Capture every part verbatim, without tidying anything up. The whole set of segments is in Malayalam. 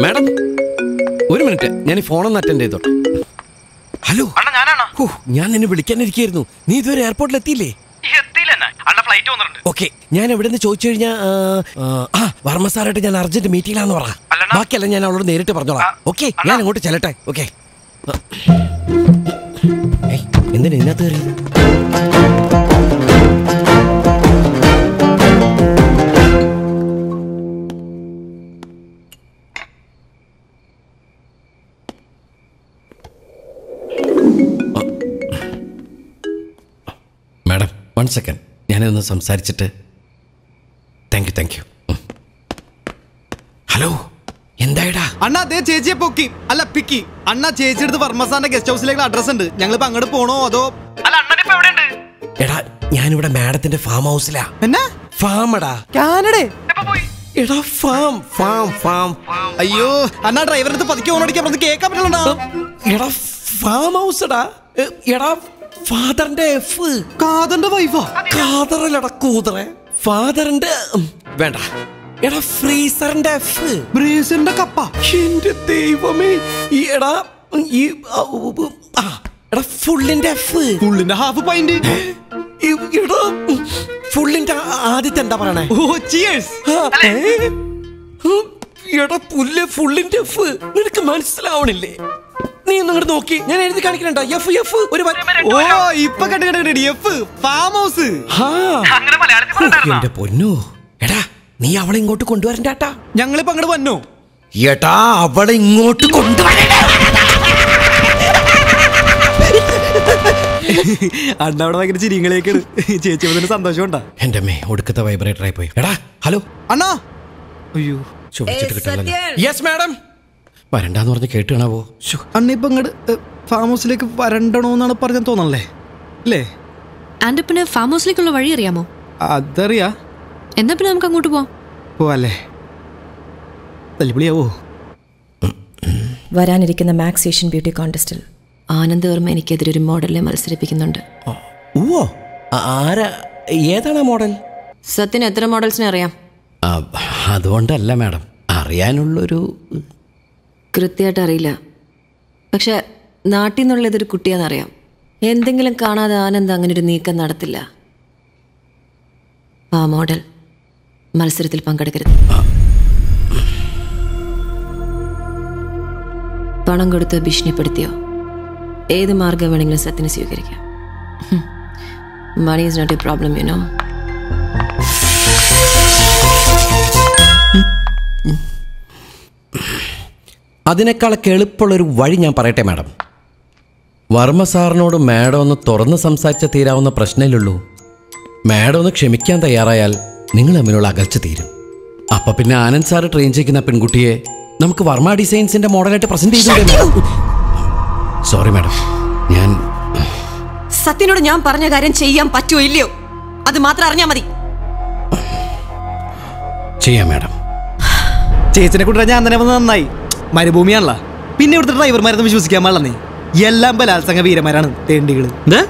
മാഡം ഒരു മിനിറ്റ്, ഞാൻ ഈ ഫോണൊന്ന് അറ്റൻഡ് ചെയ്തോട്ടെ. ഹലോ, ഞാൻ നിന്നെ വിളിക്കാനിരിക്കായിരുന്നു. നീ ഇതുവരെ എയർപോർട്ടിൽ എത്തിയില്ലേ? ഓക്കെ, ഞാൻ എവിടെ നിന്ന് ചോദിച്ചു കഴിഞ്ഞാൽ വർമ്മ സാറായിട്ട് ഞാൻ അർജന്റ് മീറ്റിംഗിലാന്ന് പറ. ബാക്കിയല്ല ഞാൻ അവളോട് നേരിട്ട് പറഞ്ഞോളാം. ഓക്കെ, ഞാൻ അങ്ങോട്ട് ചെല്ലട്ടെ. ഓക്കെ, എന്തിനാ ഇതിനകത്ത് കയറിയത്? മാഡം വൺ സെക്കൻഡ്, ഞാനൊന്ന് സംസാരിച്ചിട്ട്. Thank you thank you. Hello, എന്തായടാ? അണ്ണാ അതേ ചേച്ചിയെ പൊക്കി അല്ല പിക്കി. അണ്ണാ ചേച്ചി എടുത്ത് വർമ്മ സാറിന്റെ ഗസ്റ്റ് ഹൗസിലേക്ക് അഡ്രസ് ഉണ്ട്. ഞങ്ങളിപ്പോ അങ്ങോട്ട് പോണോ അതോ? അല്ല അണ്ണനിപ്പോ എവിടെയുണ്ട്? എടാ, ഞാനിവിടെ മാഡത്തിന്റെ ഫാം ഹൗസിലാ. എന്നാ ഫാമടാ? കാനഡ. എടാ ഫാം ഫാം ഫാം. അയ്യോ അണ്ണാ, ഡ്രൈവറിന്റെ അടുത്ത് പതുക്കെ ഓണടിക്കാൻ പറഞ്ഞ് കേൾക്കാൻ പറ്റില്ല. എടാ ഫാം ഹൗസ് എടാ. എടാ ഫാദറിന്റെ എഫ്. കാതറിന്റെ വൈഫാ? കാതറല്ലടാ കൂതറെ. ഫാദറിന്റെ വേണ്ട. എടാ ഫ്രീസറിന്റെ എഫ്. ബ്രീസറിന്റെ കപ്പ. എന്റെ ദൈവമേ. എടാ ഈ എടാ ഫുള്ളിന്റെ എഫ്. ഫുള്ളിന്റെ ഹാഫ് പൈന്റ്. എടാ ഫുള്ളിന്റെ ആദ്യത്തെ എന്താ പറയണേ? ഓ ചിയേഴ്സ്. എടാ പുല്ല് ഫുള്ളിന്റെ എഫ്. നിനക്ക് മനസ്സിലാവണില്ലേ? നീ ഒന്നും നോക്കി, ഞാൻ എഴുതി കാണിക്കണ്ട. എഫ് എഫ് ഒരു ഓ ഇപ്പൊ കണ്ടു കണ്ടു എഫ് ഫാം ഹൗസ്. എന്റെ പൊന്നു. എടാ നീ അവളെ ഇങ്ങോട്ട് കൊണ്ടുവരണ്ടാട്ടാ. ഞങ്ങളിപ്പോ അങ്ങോട്ട് വന്നോ? എടാ അവളെ ഇങ്ങോട്ട് കൊണ്ടുവരണ്ട. അണ്ണ അവിടെ ഭയങ്കര ചിരിങ്ങളേക്കാണ്. ചേച്ചി വന്നിട്ട് സന്തോഷം ഉണ്ടാ. എന്റെ അമ്മേ, ഒടുക്കത്തെ വൈബ്രേറ്റർ ആയി പോയി. എടാ ഹലോ അണ്ണാ. അയ്യോ ചോദിച്ചിട്ട് കിട്ടണല്ലോ. Yes madam. വരണ്ടെന്ന് പറഞ്ഞ് കേട്ടാണാവോ? അണ്ണ ഇപ്പൊ ഇങ്ങോട്ട് ഫാം ഹൗസിലേക്ക് വരണ്ടണോന്നാണ് പറഞ്ഞാൽ തോന്നണല്ലേ അല്ലേ? ആൻഡ് പിന്നെ ഫാം ഹൗസിലേക്കുള്ള വഴി അറിയാമോ? അതറിയാ. എന്നാ പിന്നെ നമുക്ക് അങ്ങോട്ട് പോവാം. പോവാല്ലേ? തല്ലിപ്പൊളിയാവോ? വരാനിരിക്കുന്ന മാക്സ് ഏഷ്യൻ ബ്യൂട്ടി കോൺടെസ്റ്റിൽ ആനന്ദ് വർമ്മ എനിക്കെതിരെ ഒരു മോഡലിനെ മത്സരിപ്പിക്കുന്നുണ്ട്. ഓ ആരാ? ഏതാണ് മോഡൽ? സത്യന് എത്ര മോഡൽസിനെ അറിയാം? അതുകൊണ്ടല്ല മാഡം, അറിയാനുള്ളൊരു കൃത്യമായിട്ട് അറിയില്ല. പക്ഷെ നാട്ടിൽ നിന്നുള്ള ഇതൊരു കുട്ടിയാണെന്നറിയാം. എന്തെങ്കിലും കാണാതെ ആനന്ദ് അങ്ങനെ ഒരു നീക്കം നടത്തില്ല. ആ മോഡൽ മത്സരത്തിൽ പങ്കെടുക്കരുത്. പണം കൊടുത്ത് ഭീഷണിപ്പെടുത്തിയോ ഏത് മാർഗം വേണമെങ്കിലും സത്യന് സ്വീകരിക്കാം. Money is not a problem, you know. അതിനേക്കാളൊക്കെ എളുപ്പമുള്ളൊരു വഴി ഞാൻ പറയട്ടെ മാഡം. വർമ്മ സാറിനോട് മാഡം ഒന്ന് തുറന്ന് സംസാരിച്ച തീരാവുന്ന പ്രശ്നമില്ലുള്ളൂ. മാഡം ഒന്ന് ക്ഷമിക്കാൻ തയ്യാറായാൽ നിങ്ങൾ തമ്മിലുള്ള അകൽച്ച തീരും. അപ്പൊ പിന്നെ ആനന്ദ് സാറ് ട്രെയിൻ ചെയ്യുന്ന പെൺകുട്ടിയെ നമുക്ക് വർമ്മ ഡിസൈൻസിന്റെ മോഡലായിട്ട് പ്രസന്റ് ചെയ്തു. സോറി മാഡം, ഞാൻ സത്യനോട് ഞാൻ പറഞ്ഞ കാര്യം ചെയ്യാൻ പറ്റുമോ ഇല്ലയോ അത് മാത്രം അറിഞ്ഞാൽ മതി. ചെയ്യാം മാഡം. ചേച്ചിനെ കൂടെ ഞാൻ തന്നെ വന്ന് നന്നായി. മരുഭൂമിയാണല്ലോ, പിന്നെ ഇവിടുത്തെ ഡ്രൈവർമാരൊന്നും വിശ്വസിക്കാൻ പാടില്ല. നീ എല്ലാം ബലാത്സംഗ വീരന്മാരാണ്, തേണ്ടികള്.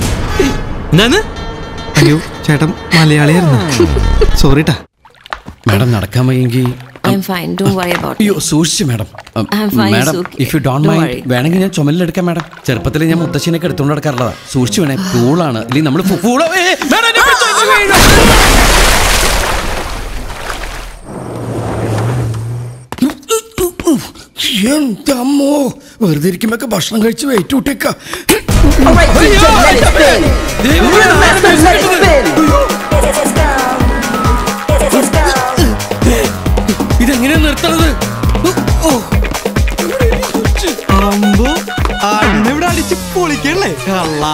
അയ്യോ ചേട്ടൻ മലയാളിയായിരുന്നു, സോറിട്ടാ. മാഡം നടക്കാൻ വയ്യെങ്കിൽ സൂക്ഷിച്ചു madam. Madam if you don't mind വേണമെങ്കിൽ ഞാൻ ചുമലിലെടുക്കാം മാഡം. ചെറുപ്പത്തിൽ ഞാൻ മുത്തശ്ശിനൊക്കെ എടുത്തുകൊണ്ട് നടക്കാറുള്ളതാ. സൂക്ഷിച്ചു വേണേ, കൂളാണ്. അല്ലെങ്കിൽ നമ്മൾ എന്തമ്മോ വെറുതെ ഇരിക്കുമ്പോ ഭക്ഷണം കഴിച്ച് വെയിറ്റ് കൂട്ടേക്ക. ഇതെങ്ങനെയാ നിർത്തണത്? ഇവിടെ അടിച്ച് പൊളിക്കണല്ലേ കള്ളാ.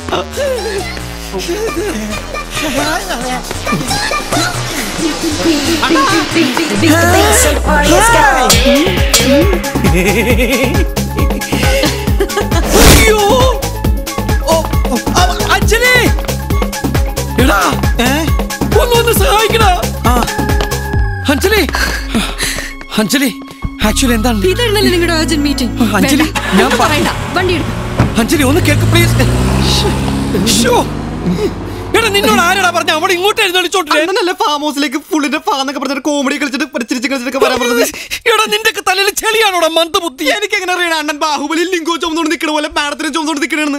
അഞ്ജലി എടാ ഒന്ന് സഹായിക്കടാ. അഞ്ജലി അഞ്ജലി ആക്ച്വലി എന്താണ് നിങ്ങളുടെ അർജന്റ് മീറ്റിംഗ്? അഞ്ജലി ഞാൻ പറയണ്ട, വണ്ടി എടുക്കും. അഞ്ജലി ഒന്ന് കേൾക്ക് പ്ലീസ്. നിന്നോട് ആരാടാ പറഞ്ഞ അവിടെ ഇങ്ങോട്ട് എഴുന്നള്ളിച്ചോട്ടില്ല ഫാം ഹൗസിലേക്ക് ഫുള്ളിന്റെ ഫാന്നൊക്കെ പറഞ്ഞിട്ട് കോമഡി കളിച്ചിട്ട് ചിരിച്ച് കളിച്ചിട്ടൊക്കെ പറയാൻ പറഞ്ഞത്. എടാ നിന്റെ തലയിൽ ചെളിയാണോടാ മന്ദബുദ്ധി? എനിക്ക് എങ്ങനെ അറിയണം അണ്ണൻ ബാഹുബലി ലിംഗോ ചുമന്നുകൊണ്ട് നിൽക്കണ പോലെ മാഡത്തിനെ ചുമന്നുകൊണ്ട് നിൽക്കണെന്ന്.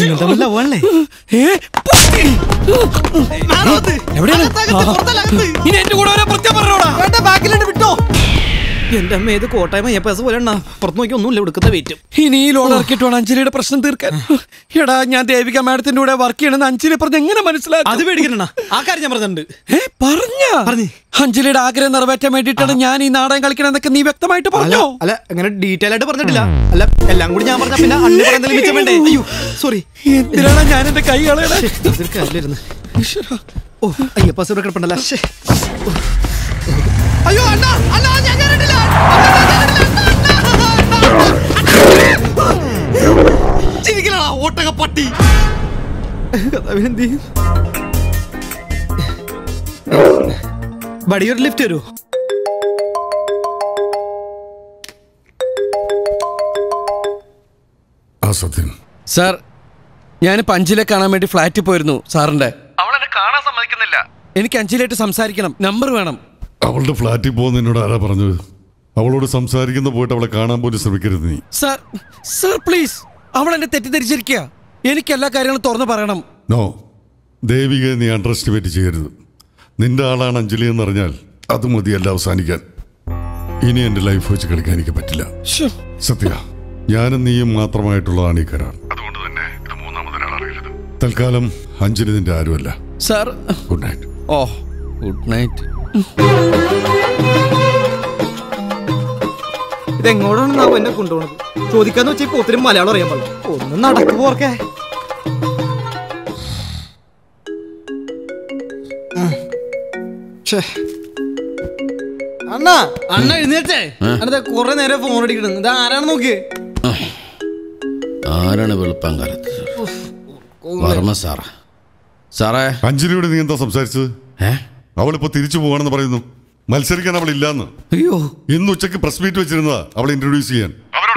ഇനി എന്റെ കൂടെ ഓരോ പ്രത്യേകം പറഞ്ഞോടാ. ബാക്കിലുണ്ട് വിട്ടോ. എന്റെ അമ്മ ഏത് കോട്ടായ്മ എപ്പസ് പോലെ എണ്ണ പുറത്ത് നോക്കി ഒന്നുമില്ല എടുക്കുന്ന വെയിറ്റും. ഇനി ഈ ലോൺ ഇറക്കിയിട്ട് വേണം അഞ്ജലിയുടെ പ്രശ്നം തീർക്കാൻ. എടാ ഞാൻ ദേവിക മാഡത്തിന്റെ കൂടെ വർക്ക് ചെയ്യണമെന്ന് അഞ്ജലി പറഞ്ഞ് എങ്ങനെ മനസ്സിലാക്കും? അത് പേടിക്കണ ആ കാര്യം ഞാൻ പറഞ്ഞിട്ടുണ്ട്. ഏ പറഞ്ഞ അഞ്ജലിയുടെ ആഗ്രഹം നിറവേറ്റാൻ വേണ്ടിയിട്ടാണ് ഞാൻ ഈ നാടകം കളിക്കണമെന്നൊക്കെ നീ വ്യക്തമായിട്ട് പറഞ്ഞോ? അല്ല അങ്ങനെ ഡീറ്റെയിൽ ആയിട്ട് പറഞ്ഞിട്ടില്ല. അല്ല എല്ലാം കൂടി ഞാൻ പറഞ്ഞ പിന്നെ അണ്ണി പറയുന്നതിൽ മിച്ചം വേണ്ടേ? അയ്യോ സോറി. എന്തിനാണ് ഞാൻ എന്റെ കൈ കളയണേ? ഓ അയ്യപ്പ ഇവിടെ കിടപ്പുണ്ടല്ലോ. അയ്യോ അണ്ണ അണ്ണ ഞാൻ കേറിട്ടില്ല. ചിരിക്കലാ ഓട്ടക പട്ടി. ബടിയൊരു ലിഫ്റ്റ് വരൂ. സാർ ഞാനിപ്പോ അഞ്ജലിയെ കാണാൻ വേണ്ടി ഫ്ലാറ്റിൽ പോയിരുന്നു സാറിന്റെ. അവളെന്നെ കാണാൻ സമ്മതിക്കുന്നില്ല. എനിക്ക് അഞ്ജലിയായിട്ട് സംസാരിക്കണം, നമ്പർ വേണം. അവളുടെ ഫ്ലാറ്റിൽ പോകുന്ന എന്നോട് ആരാ പറഞ്ഞത്? അവളോട് സംസാരിക്കുന്ന പോയിട്ട് അവളെ കാണാൻ പോലും ശ്രമിക്കരുത് നീ. സാർ സാർ പ്ലീസ്, അവൾ എന്നെ തെറ്റിദ്ധരിച്ചിരിക്കുക. എനിക്ക് എല്ലാ കാര്യങ്ങളും തുറന്നു പറയണം. നോ, ദേവികയെ നീ അണ്ടർ എസ്റ്റിമേറ്റ് ചെയ്യരുത്. നിന്റെ ആളാണ് അഞ്ജലി എന്നറിഞ്ഞാൽ അത് മതിയല്ല അവസാനിക്കാൻ. ഇനി എന്റെ ലൈഫ് വെച്ച് കളിക്കാൻ എനിക്ക് പറ്റില്ല. സത്യ, ഞാനും നീയും മാത്രമായിട്ടുള്ളതാണ് ഈ കരാർ. അതുകൊണ്ട് തന്നെ ഇത് മൂന്നാമതൊരാൾ അറിയരുത്. തൽക്കാലം അഞ്ജലി നിന്റെ ആരുമല്ല. Sir good night. ഓ ഗുഡ് നൈറ്റ്. ഇതെങ്ങോട്ടാണ് എന്നെ കൊണ്ടുപോകുന്നത്? ചോദിക്കാന്ന് വെച്ചാൽ ഇപ്പൊ ഒത്തിരി മലയാളം അറിയാൻ പാടില്ല. ഒന്നും നടക്കു പോർക്കേ. അണ്ണാ അണ്ണ എഴുന്നേറ്റേ. അണ്ണാ കൊറേ നേരം ഫോൺ അടിക്കണം. ഇത് ആരാണ് നോക്കിയേ? ആരാണ് വെളുപ്പാൻ കാലത്ത്? വർമ്മ സാറാ. സാറേ അഞ്ജലിയോട് നീ എന്താ സംസാരിച്ചത്? അവളിപ്പോ തിരിച്ചു പോവാണെന്ന് പറയുന്നു. മത്സരിക്കാൻ അവൾ ഇല്ലാന്ന്. അയ്യോ, ഇന്ന് ഉച്ചക്ക് പ്രസ് മീറ്റ് വെച്ചിരുന്നതാ അവളെ ഇൻട്രൊഡ്യൂസ് ചെയ്യാൻ.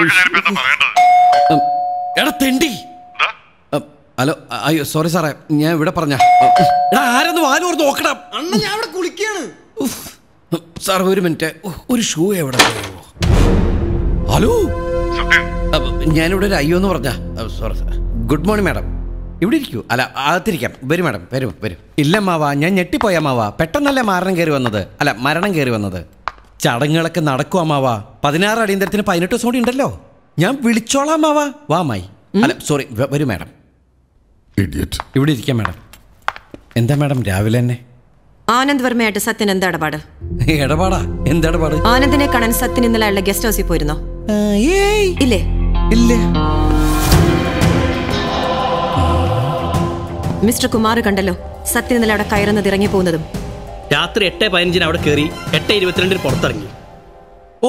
എടാ തെണ്ടി. ഹലോ അയ്യോ സോറി സാറേ, ഞാൻ ഇവിടെ പറഞ്ഞ ആരെന്ന് വാല് ഓർത്ത് നോക്കണം. അണ്ണ ഞാൻ ഇവിടെ കുളിക്കാണ്. സാർ ഒരു മിനിറ്റ്, ഒരു ഷൂ എവിടെ? ഹലോ, ഞാനിവിടെ ഒരു അയ്യോ എന്ന് പറഞ്ഞ. Sorry sir. Good morning madam. ഇവിടെ ഇരിക്കൂ. അല്ല അകത്തിരിക്കാം. വരും മാഡം, വരും വരും. ഇല്ല മാവാ, ഞാൻ ഞെട്ടിപ്പോയാ മാവാ. പെട്ടെന്നല്ലേ മരണം കയറി വന്നത്, അല്ല മരണം കയറി വന്നത്. ചടങ്ങുകളൊക്കെ നടക്കുവാ മാവാ. പതിനാറ് അടിയന്തരത്തിന് പതിനെട്ട് ദിവസം കൂടി ഉണ്ടല്ലോ. ഞാൻ വിളിച്ചോളാം മാവാ. വാ മായി. അല്ല സോറി, വരൂ മാഡം. ഇവിടെ ഇരിക്കാം മാഡം. എന്താ മാഡം രാവിലെ തന്നെ? ആനന്ദ് വർമ്മയായിട്ട് സത്യൻ എന്താ ഇടപാട്? ഇടപാടാ? എന്താ ഇടപാട്? ആനന്ദിനെ കാണാൻ സത്യൻ ഇന്നലെ അയാളുടെ ഗസ്റ്റ് ഹൗസിൽ പോയിരുന്നോ? ഇല്ലേ? ഇല്ല. മിസ്റ്റർ കുമാർ കണ്ടല്ലോ സത്യൻ ഇന്നലെ അവിടെ കയറുന്നത് ഇറങ്ങി പോകുന്നതും. രാത്രി എട്ട് പതിനഞ്ചിന് അവിടെ കയറി എട്ട് ഇരുപത്തിരണ്ടിന് പുറത്തിറങ്ങി. ഓ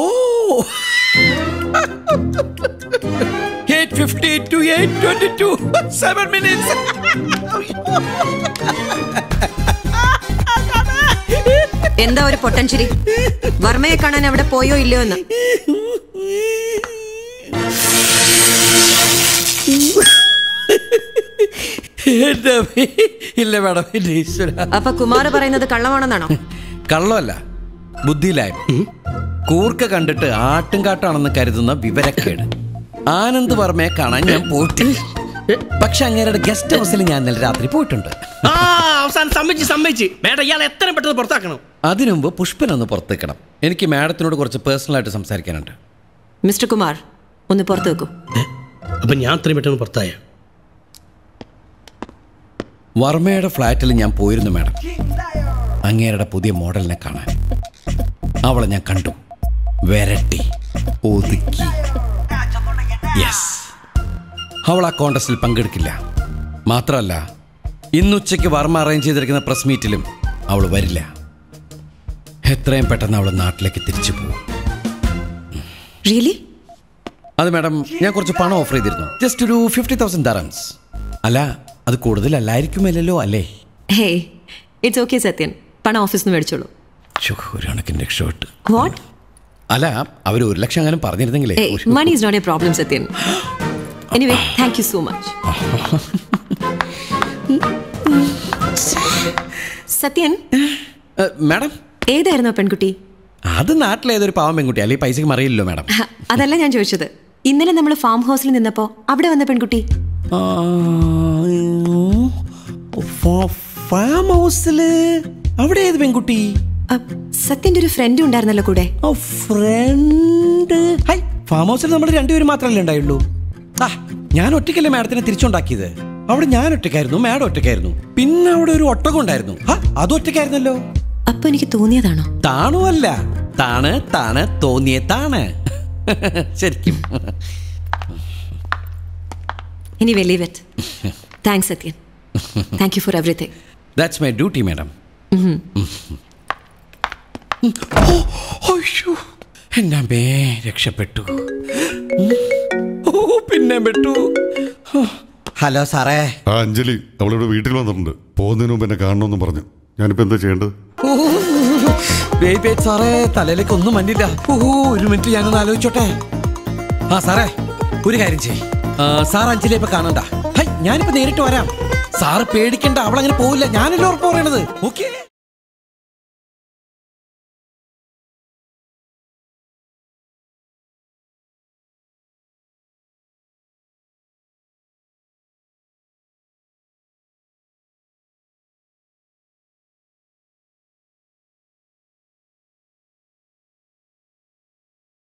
എന്താ ഒരു പൊട്ടൻചിരി? വർമ്മയെ കാണാൻ അവിടെ പോയോ ഇല്ലയോ എന്ന്. ഇല്ല മാഡം. അപ്പൊ കുമാർ പറയുന്നത് കള്ളമാണെന്നാണോ? കള്ളമല്ല, ബുദ്ധിയിലായി. കൂർക്ക കണ്ടിട്ട് ആട്ടും കാട്ടാണെന്ന് കരുതുന്ന വിവരക്കേട്. ആനന്ദ് വർമ്മയെ കാണാൻ ഞാൻ പോയിട്ടില്ല. പക്ഷെ അങ്ങേരുടെ ഗസ്റ്റ് ഹൗസിൽ ഞാൻ ഇന്നലെ രാത്രി പോയിട്ടുണ്ട്. അവസാനം സമ്മതിച്ച് സമ്മതിച്ച് മേഡം ഇയാളെ എത്രയും പെട്ടെന്ന് പുറത്താക്കണം. അതിനുമുമ്പ് പുഷ്പനൊന്ന് പുറത്തേക്കണം. എനിക്ക് മാഡത്തിനോട് കുറച്ച് പേഴ്സണൽ ആയിട്ട് സംസാരിക്കാനുണ്ട്. മിസ്റ്റർ കുമാർ ഒന്ന് പുറത്തു വെക്കൂ. അപ്പൊ ഞാൻ അത്രയും പെട്ടെന്ന് പുറത്തായ? വർമ്മയുടെ ഫ്ലാറ്റിൽ ഞാൻ പോയിരുന്നു മാഡം, അങ്ങേരുടെ പുതിയ മോഡലിനെ കാണാൻ. അവളെ ഞാൻ കണ്ടു, വരട്ടി, ഒതുക്കി. യെസ്, അവൾ ആ കോൺടെസ്റ്റിൽ പങ്കെടുക്കില്ല. മാത്രമല്ല ഇന്നുച്ചയ്ക്ക് വർമ്മ അറേഞ്ച് ചെയ്തിരിക്കുന്ന പ്രസ് മീറ്റിലും അവൾ വരില്ല. എത്രയും പെട്ടെന്ന് അവൾ നാട്ടിലേക്ക് തിരിച്ചു പോകും. റിയലി? അത് മാഡം, ഞാൻ കുറച്ച് പണം ഓഫർ ചെയ്തിരുന്നു. ജസ്റ്റ് ഒരു ഫിഫ്റ്റി തൗസൻഡ് ദറംസ്. അല്ല അത് കൂടുതലല്ലായിരിക്കുമല്ലോ അല്ലേ? ഹേ ഇറ്റ്സ് ഓക്കെ സത്യൻ, പണം ഓഫീസിൽ നിന്ന് മേടിച്ചോളൂ. ഒരു കണക്കിന് ഷർട്ട്. വാട്ട്? അല്ല അവർ ഒരു ലക്ഷം അങ്ങനെ പറഞ്ഞിരുന്നെങ്കിലേ. Money is not a problem Sathyan. Anyway thank you so much. Sathyan, madam ഏതായിരുന്നു ആ പെൺകുട്ടി? അത് നാട്ടിലേതൊരു പാവം പെൺകുട്ടി, അല്ലെങ്കിൽ പൈസക്ക് മറിയില്ലല്ലോ മാഡം. അതല്ല ഞാൻ ചോദിച്ചത്, ഇന്നലെ നമ്മൾ ഫാം ഹൗസിൽ നിന്നപ്പോ അവിടെ വന്ന പെൺകുട്ടി. ഫാം ഹൗസില് അവിടെ ഏത് പെൺകുട്ടി? സത്യന്റെ ഒരു ഫ്രണ്ട് ഉണ്ടായിരുന്നല്ലോ കൂടെ. ഫ്രണ്ട്? ഹൈ, ഫാം ഹൗസിൽ നമ്മൾ രണ്ടുപേരും മാത്രമല്ലേ ഉണ്ടായുള്ളൂ. ആ, ഞാൻ ഒറ്റയ്ക്കല്ലേ മാഡത്തിനെ തിരിച്ചുണ്ടാക്കിയത്. അവിടെ ഞാൻ ഒറ്റയ്ക്കായിരുന്നു, മാഡം ഒറ്റയ്ക്കായിരുന്നു. പിന്നെ അവിടെ ഒരു ഒട്ടകം ഉണ്ടായിരുന്നു. അത് ഒറ്റയ്ക്കായിരുന്നല്ലോ. അപ്പൊ എനിക്ക് തോന്നിയതാണോ? താണു അല്ല, താണ് താണ് തോന്നിയ താണ് ശരിക്കും. ഇനി believe it. Thanks Sathyan. Thank you for everything. That's my duty madam. എന്നാ മേ രക്ഷപ്പെട്ടു. ഓ, പിന്നെ പെട്ടു. ഹലോ സാറേ. ആ അഞ്ജലി അവളിവിടെ വീട്ടിൽ വന്നിട്ടുണ്ട്. പോകുന്നതിന് മുമ്പ് എന്നെ കാണണമെന്ന് പറഞ്ഞു. ഞാനിപ്പോ എന്താ ചെയ്യേണ്ടത്? സാറേ, തലയിലേക്ക് ഒന്നും മഞ്ഞില്ല. ഓഹോ, ഒരു മിനിറ്റ് ഞാനൊന്ന് ആലോചിച്ചോട്ടെ. ആ സാറേ, ഒരു കാര്യം ചെയ്യ്. സാർ അഞ്ജലി ഇപ്പൊ കാണണ്ട. ഹൈ, ഞാനിപ്പോ നേരിട്ട് വരാം. സാറ് പേടിക്കണ്ട, അവളങ്ങനെ പോവില്ല. ഞാനല്ലേ ഉറപ്പ് പറയണത്. ഓക്കെ.